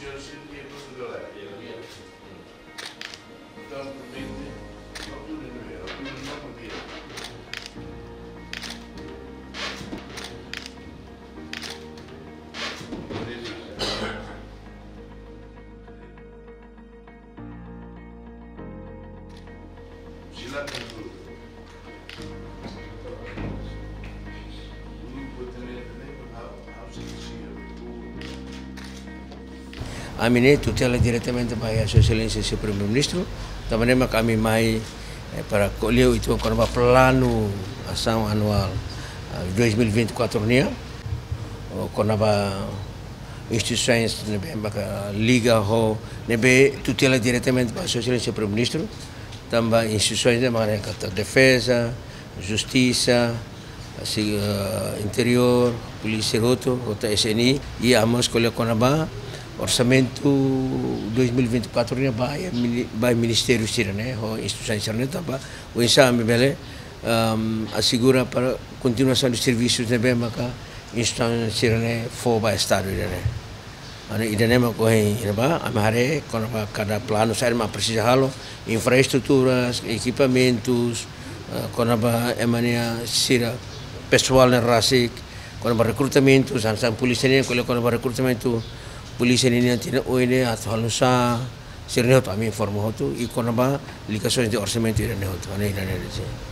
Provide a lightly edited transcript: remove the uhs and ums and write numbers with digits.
senhor seria Portugal. Então, promete, altura não é, altura não podia. Lá tem tudo. A minha tutela diretamente para a Sua Excelência o Primeiro-Ministro. Também kami mai para colher itu quando vai plano ação anual 2024 nia. Quando vai instituições nebe liga ho nebe tutela diretamente para a Sua Excelência o Primeiro-Ministro. Também instituições de maneira defesa, justiça, interior, polícia roto, rota SNI e a mão escolher quando vai orçamento 2024 ne vai ministério sira né o instituições sira né também o exame bele assegura para continuação dos serviços ne bem maka instituições sira né for by estado né ana idane ma ko ina ba amare quando cada plano sai ma precisa halo infraestruturas equipamentos quando ba emania sira pessoal na RASIC quando ba recrutamentos ansan polícia ne quando ba recrutamento polícia ini nanti oine atau halusa sirne hotu ami informo hotu i kono ba ligações de orçamento ira ne hotu ana ina ne